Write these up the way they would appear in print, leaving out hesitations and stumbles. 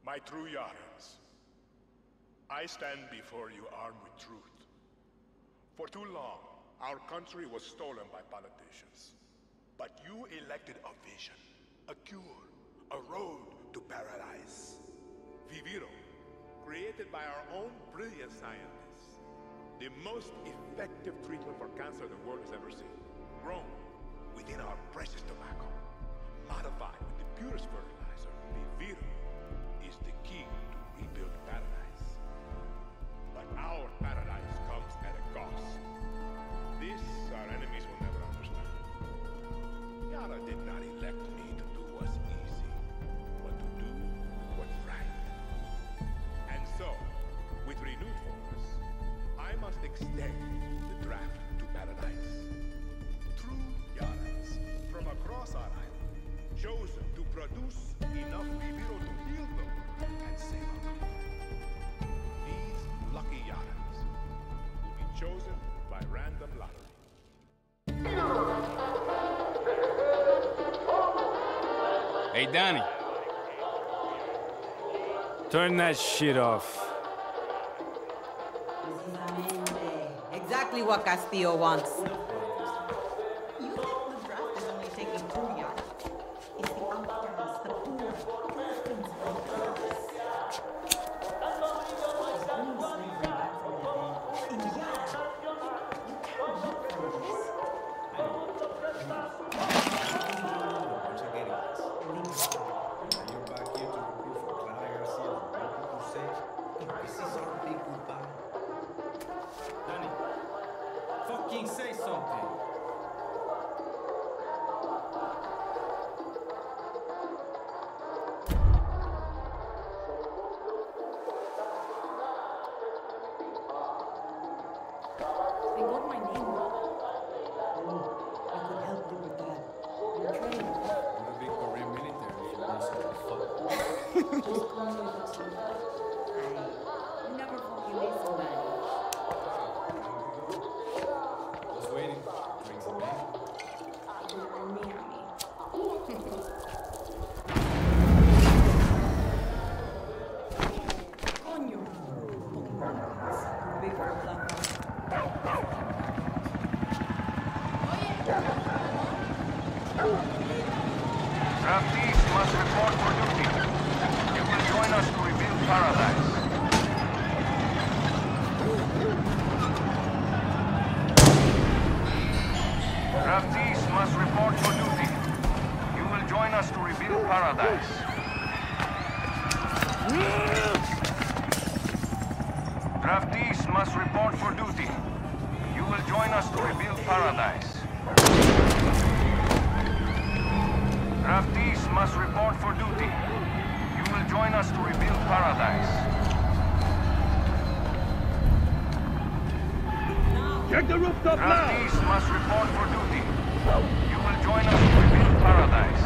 My true Yarans, I stand before you armed with truth. For too long, our country was stolen by politicians. But you elected a vision, a cure, a road to paradise. Viviro, created by our own brilliant scientists. The most effective treatment for cancer the world has ever seen. Grown within our precious tobacco. Modified with the purest fertilizer. Viviro is the key to rebuild paradise. But our paradise comes at a cost. This our enemies will never understand. Yara did not elect me to do what's easy, but to do what's right. And so, with renewed focus, I must extend the draft to paradise. True Yarans from across our island, chosen to produce enough Viviro to heal them and save our country. These lucky Yarans will be chosen by random lottery. Hey, Donnie. Turn that shit off. Exactly what Castillo wants. You think the draft is only taking 2 yards? It's the outcasts, the poor, orphans, and girls. It's bringing slavery back from the dead. And yeah, you can't look for this. You're back here to recruit for Clara Garcia. What people say? This is our big goodbye. Donnie, fucking say something. They got my name wrong. Oh, I could help you with that. You're trained. I'm a big Korean military. If you want something fun. Just call me Dawson. You never fucking miss somebody. Just waiting. Drinks in bed. Coño. Big for black. Draftees must report for duty. You will join us to rebuild paradise. Draftees must report for duty. You will join us to rebuild paradise. Draftees must report for duty. You will join us to rebuild paradise. Draftees must report for duty. You will join us to rebuild paradise. Check the rooftop now! Draftees must report for duty. You will join us to rebuild paradise.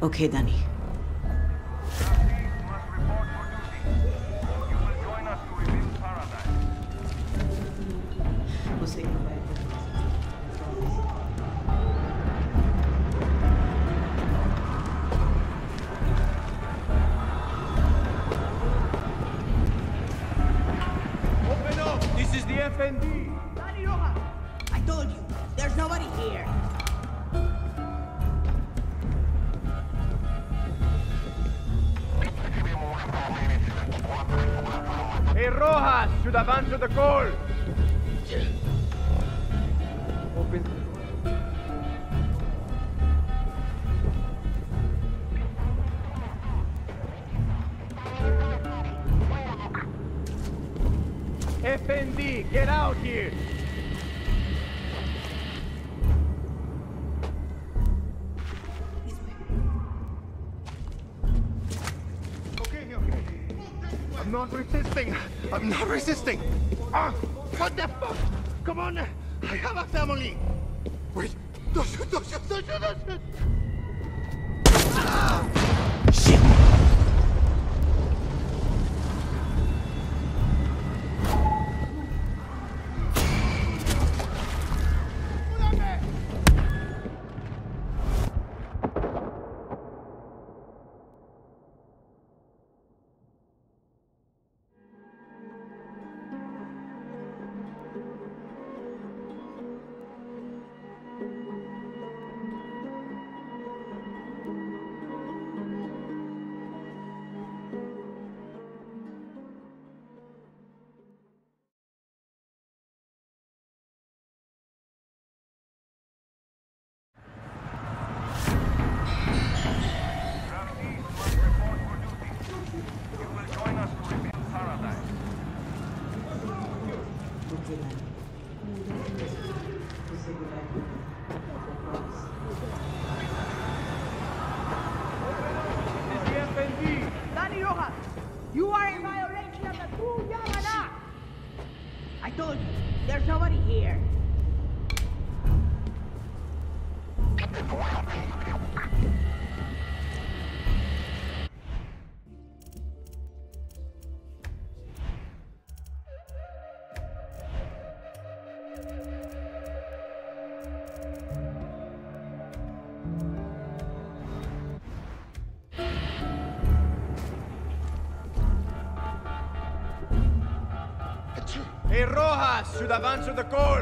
Okay, Danny. Draftees must report for duty. You will join us to rebuild paradise. We'll say goodbye. Open up! This is the FND! Danny Rojas, I told you, there's nobody here. Hey, Rojas! Should have answered the call! Open. FND, get out here! Okay. I'm not resisting. I'm not resisting. Ah, what the fuck? Come on. I have a family. Wait. Don't shoot. Ah! Shit! Danny Rojas, you are in violation of the True Yamana. I told you, there's nobody here. Hey, Rojas! Should have answered the call!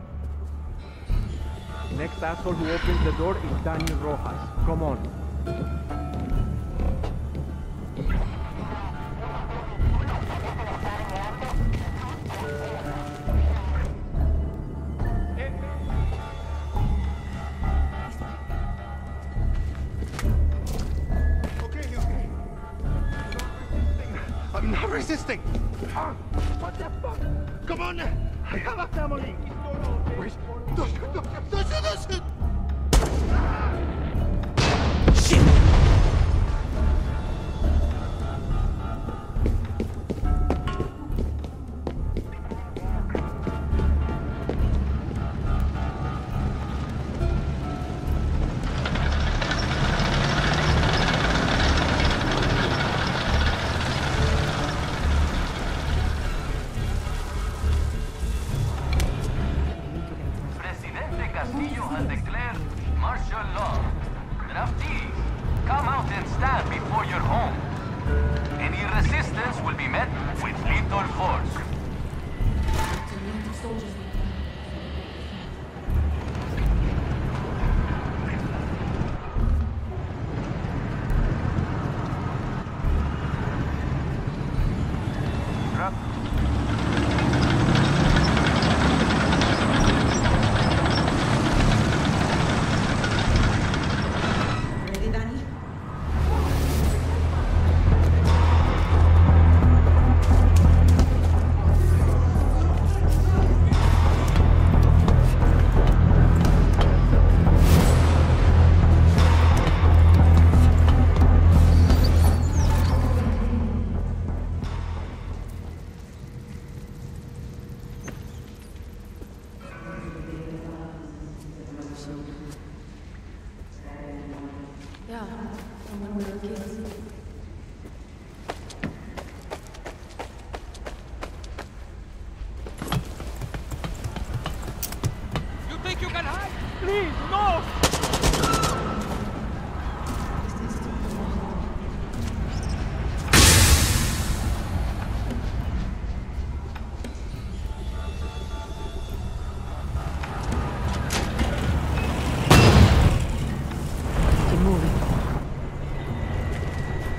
Next asshole who opens the door is Danny Rojas. Come on. Okay. I'm not resisting. Ah, what the fuck? Come on! I have a family! Wait, don't shoot! Ah! Shit! Presidente Castillo has declared martial law. Draftees, come out and stand before your home. Any resistance will be met with lethal force. Ready, Danny? when we were kids. You think you can hide? Please, no! Keep moving.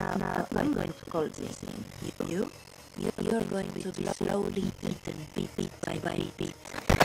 Now, I'm going to call this thing. You're going to be slowly eaten bit by bit.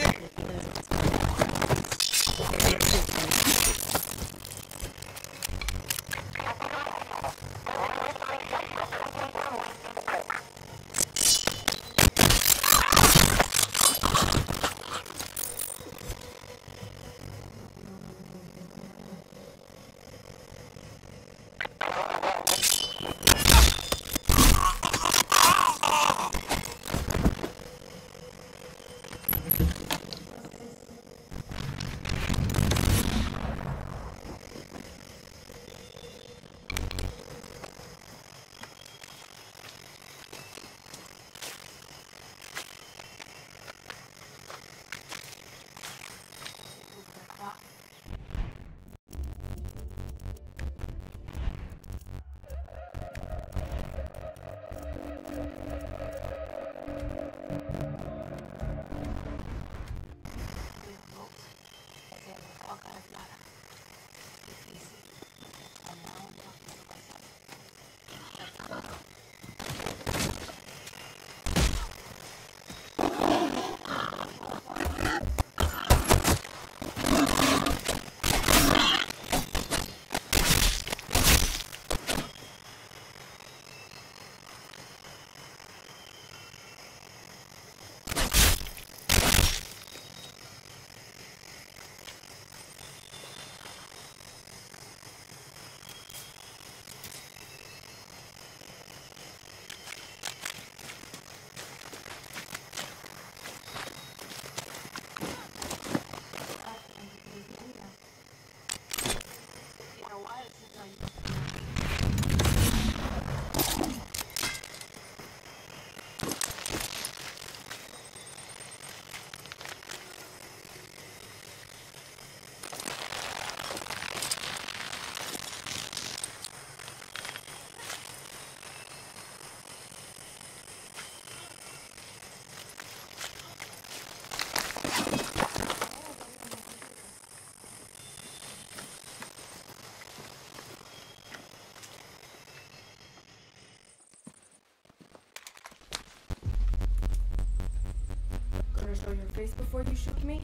Show your face before you shoot me?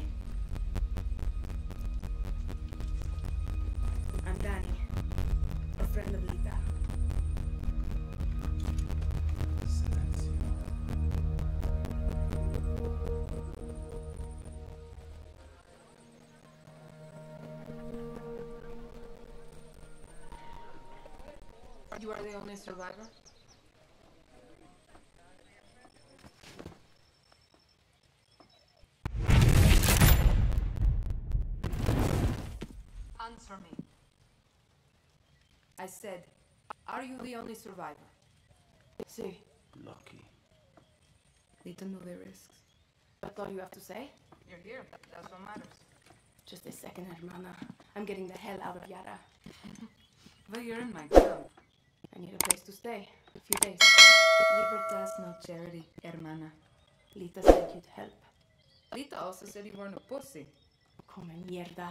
I'm Danny, a friend of Lita. You are the only survivor? Answer me. I said, are you the only survivor? See. Lucky. Lita knew the risks. That's all you have to say? You're here. That's what matters. Just a second, hermana. I'm getting the hell out of Yara. But you're in my camp. I need a place to stay. A few days. Libertas no charity, hermana. Lita said you'd help. Lita also said you weren't a pussy. Come mierda.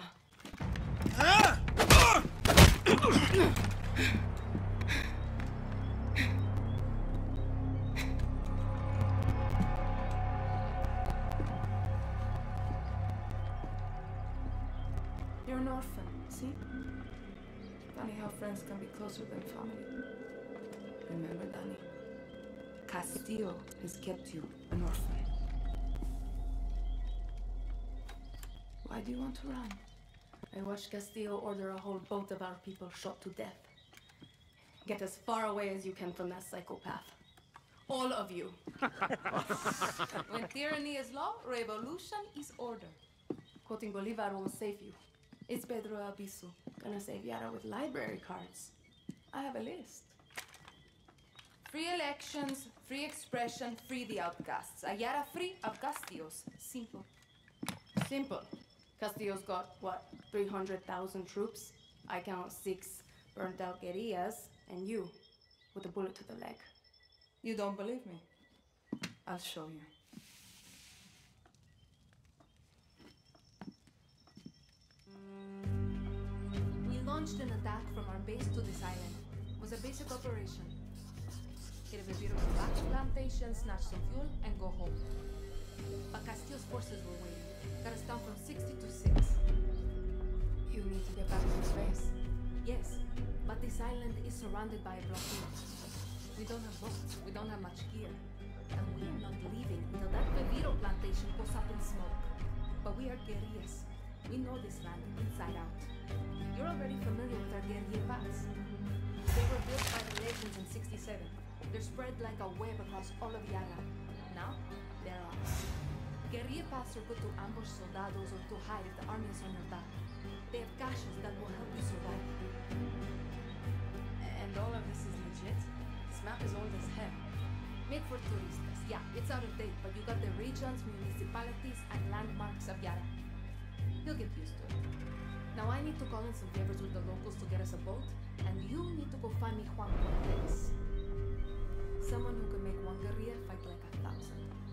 You're an orphan, see? Funny how friends can be closer than family. Remember, Danny, Castillo has kept you an orphan. Why do you want to run? I watched Castillo order a whole boat of our people shot to death. Get as far away as you can from that psychopath. All of you. When tyranny is law, revolution is order. Quoting Bolivar won't save you. It's Pedro Albizu gonna save Yara with library cards. I have a list. Free elections, free expression, free the outcasts. A Yara free of Castillos. Simple. Simple. Castillo's got, what, 300,000 troops? I count 6 burnt out guerrillas, and you, with a bullet to the leg. You don't believe me? I'll show you. We launched an attack from our base to this island. was a basic operation. Hit a bit of a back plantation, snatch some fuel, and go home. But Castillo's forces were waiting. Got us down from 60 to 6. You need to get back to the base. Yes, but this island is surrounded by a blockade. We don't have boats, we don't have much gear. And we are not leaving until that Viviro plantation goes up in smoke. But we are guerrillas. We know this land inside out. You're already familiar with our guerrilla paths. They were built by the legends in 67. They're spread like a web across all of Yara. Now, they're ours. Guerrilla paths are good to ambush soldados or to hide if the army is on your back. They have caches that will help you survive. And all of this is legit? This map is old as hell. Made for turistas. Yeah, it's out of date, but you got the regions, municipalities, and landmarks of Yara. You'll get used to it. Now I need to call in some favors with the locals to get us a boat, and you need to go find me Juan Cortez. Someone who can make one guerrilla fight like 1,000.